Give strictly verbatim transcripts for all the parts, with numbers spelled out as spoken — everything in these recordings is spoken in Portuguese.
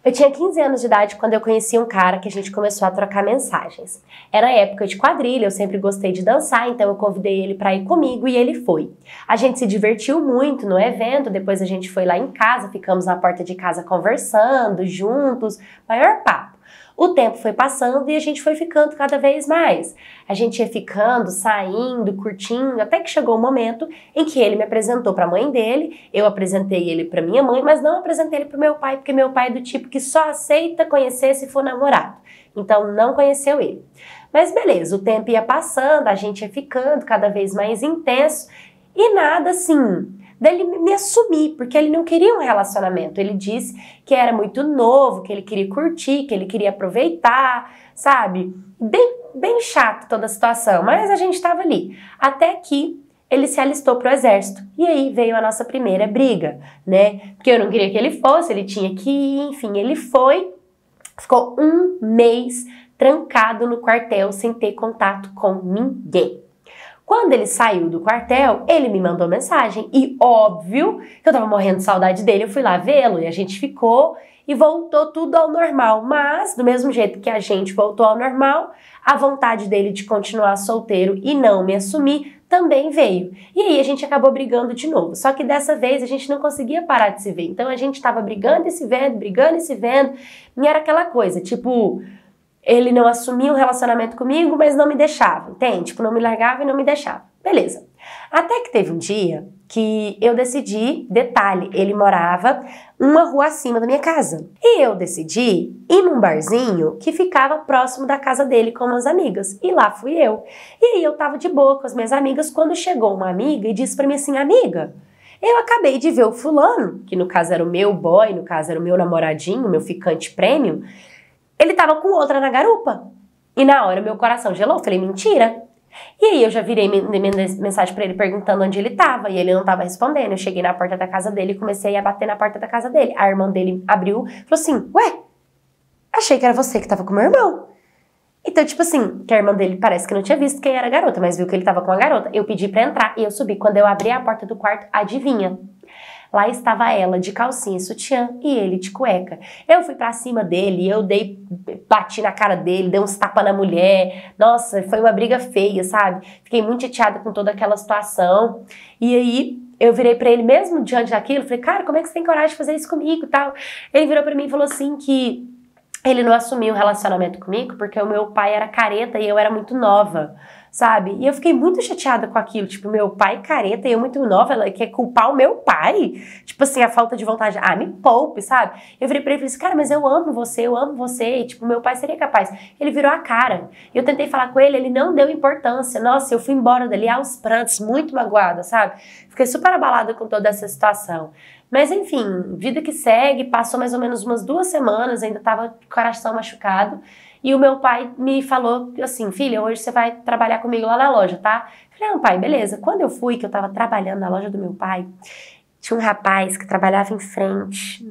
Eu tinha quinze anos de idade quando eu conheci um cara que a gente começou a trocar mensagens. Era época de quadrilha, eu sempre gostei de dançar, então eu convidei ele para ir comigo e ele foi. A gente se divertiu muito no evento, depois a gente foi lá em casa, ficamos na porta de casa conversando, juntos, maior papo. O tempo foi passando e a gente foi ficando cada vez mais. A gente ia ficando, saindo, curtindo, até que chegou o momento em que ele me apresentou para a mãe dele, eu apresentei ele para minha mãe, mas não apresentei ele para o meu pai, porque meu pai é do tipo que só aceita conhecer se for namorado. Então não conheceu ele. Mas beleza, o tempo ia passando, a gente ia ficando cada vez mais intenso e nada assim dele me assumir, porque ele não queria um relacionamento. Ele disse que era muito novo, que ele queria curtir, que ele queria aproveitar, sabe? Bem, bem chato toda a situação, mas a gente estava ali. Até que ele se alistou pro exército. E aí veio a nossa primeira briga, né? Porque eu não queria que ele fosse, ele tinha que ir, enfim, ele foi. Ficou um mês trancado no quartel sem ter contato com ninguém. Quando ele saiu do quartel, ele me mandou mensagem e óbvio que eu tava morrendo de saudade dele, eu fui lá vê-lo e a gente ficou e voltou tudo ao normal. Mas, do mesmo jeito que a gente voltou ao normal, a vontade dele de continuar solteiro e não me assumir também veio. E aí a gente acabou brigando de novo. Só que dessa vez a gente não conseguia parar de se ver. Então a gente tava brigando e se vendo, brigando e se vendo. E era aquela coisa, tipo... Ele não assumia um relacionamento comigo, mas não me deixava, entende? Tipo, não me largava e não me deixava. Beleza. Até que teve um dia que eu decidi, detalhe, ele morava uma rua acima da minha casa. E eu decidi ir num barzinho que ficava próximo da casa dele com umas amigas. E lá fui eu. E aí eu tava de boa com as minhas amigas quando chegou uma amiga e disse pra mim assim, amiga, eu acabei de ver o fulano, que no caso era o meu boy, no caso era o meu namoradinho, meu ficante premium, ele tava com outra na garupa. E na hora meu coração gelou. Eu falei, mentira. E aí eu já virei mensagem pra ele perguntando onde ele tava. E ele não tava respondendo. Eu cheguei na porta da casa dele e comecei a bater na porta da casa dele. A irmã dele abriu e falou assim, ué, achei que era você que tava com meu irmão. Então, tipo assim, que a irmã dele parece que não tinha visto quem era a garota, mas viu que ele tava com a garota. Eu pedi pra entrar e eu subi. Quando eu abri a porta do quarto, adivinha? Lá estava ela de calcinha e sutiã e ele de cueca. Eu fui pra cima dele, eu dei, bati na cara dele, dei uns tapas na mulher. Nossa, foi uma briga feia, sabe? Fiquei muito chateada com toda aquela situação. E aí eu virei pra ele mesmo diante daquilo, falei, cara, como é que você tem coragem de fazer isso comigo e tal? Ele virou pra mim e falou assim que ele não assumiu o relacionamento comigo porque o meu pai era careta e eu era muito nova, sabe? E eu fiquei muito chateada com aquilo, tipo, meu pai careta e eu muito nova, ela quer culpar o meu pai? Tipo assim, a falta de vontade, ah, me poupe, sabe? Eu virei pra ele e falei assim, cara, mas eu amo você, eu amo você, e, tipo, meu pai seria capaz. Ele virou a cara, eu tentei falar com ele, ele não deu importância, nossa, eu fui embora dali aos prantos, muito magoada, sabe? Fiquei super abalada com toda essa situação. Mas enfim, vida que segue, passou mais ou menos umas duas semanas, ainda tava com o coração machucado, e o meu pai me falou assim, filha, hoje você vai trabalhar comigo lá na loja, tá? Eu falei, não, pai, beleza. Quando eu fui, que eu tava trabalhando na loja do meu pai, tinha um rapaz que trabalhava em frente,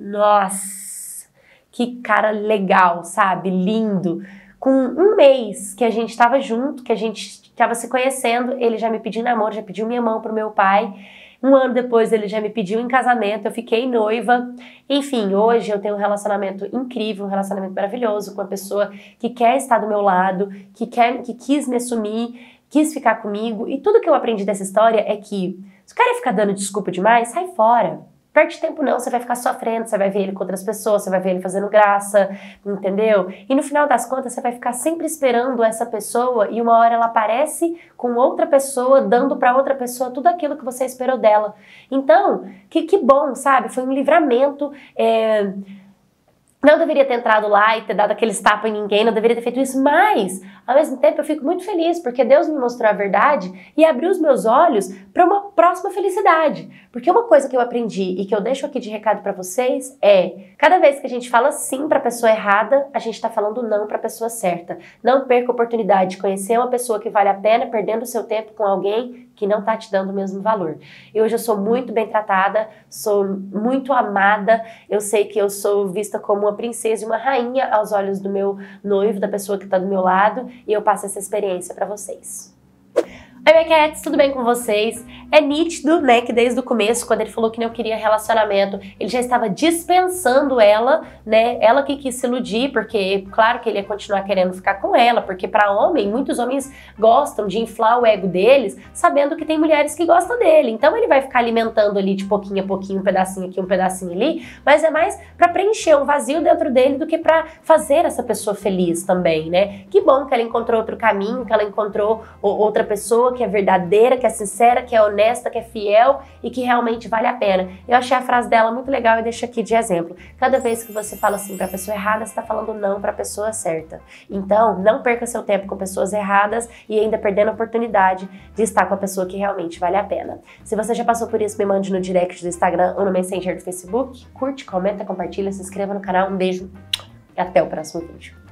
nossa, que cara legal, sabe, lindo. Com um mês que a gente tava junto, que a gente tava se conhecendo, ele já me pediu namoro, já pediu minha mão pro meu pai. Um ano depois ele já me pediu em casamento, eu fiquei noiva. Enfim, hoje eu tenho um relacionamento incrível, um relacionamento maravilhoso com uma pessoa que quer estar do meu lado, que, quer, que quis me assumir, quis ficar comigo. E tudo que eu aprendi dessa história é que se o cara ficar dando desculpa demais, sai fora. Perde tempo não, você vai ficar sofrendo, você vai ver ele com outras pessoas, você vai ver ele fazendo graça, entendeu? E no final das contas você vai ficar sempre esperando essa pessoa e uma hora ela aparece com outra pessoa, dando pra outra pessoa tudo aquilo que você esperou dela. Então, que, que bom, sabe? Foi um livramento, é... Não deveria ter entrado lá e ter dado aqueles tapas em ninguém, não deveria ter feito isso, mas, ao mesmo tempo, eu fico muito feliz porque Deus me mostrou a verdade e abriu os meus olhos para uma próxima felicidade. Porque uma coisa que eu aprendi e que eu deixo aqui de recado para vocês é, cada vez que a gente fala sim para a pessoa errada, a gente está falando não para a pessoa certa. Não perca a oportunidade de conhecer uma pessoa que vale a pena perdendo o seu tempo com alguém que não tá te dando o mesmo valor. E hoje eu sou muito bem tratada, sou muito amada, eu sei que eu sou vista como uma princesa e uma rainha aos olhos do meu noivo, da pessoa que tá do meu lado, e eu passo essa experiência para vocês. Oi, minha cats, tudo bem com vocês? É nítido, né, que desde o começo, quando ele falou que não queria relacionamento, ele já estava dispensando ela, né, ela que quis se iludir, porque claro que ele ia continuar querendo ficar com ela, porque para homem, muitos homens gostam de inflar o ego deles, sabendo que tem mulheres que gostam dele, então ele vai ficar alimentando ali de pouquinho a pouquinho, um pedacinho aqui, um pedacinho ali, mas é mais para preencher um vazio dentro dele do que para fazer essa pessoa feliz também, né? Que bom que ela encontrou outro caminho, que ela encontrou outra pessoa que é verdadeira, que é sincera, que é honesta, que é fiel e que realmente vale a pena. Eu achei a frase dela muito legal e deixo aqui de exemplo. Cada vez que você fala assim pra pessoa errada, você tá falando não pra pessoa certa. Então, não perca seu tempo com pessoas erradas e ainda perdendo a oportunidade de estar com a pessoa que realmente vale a pena. Se você já passou por isso, me mande no direct do Instagram ou no Messenger do Facebook. Curte, comenta, compartilha, se inscreva no canal. Um beijo e até o próximo vídeo.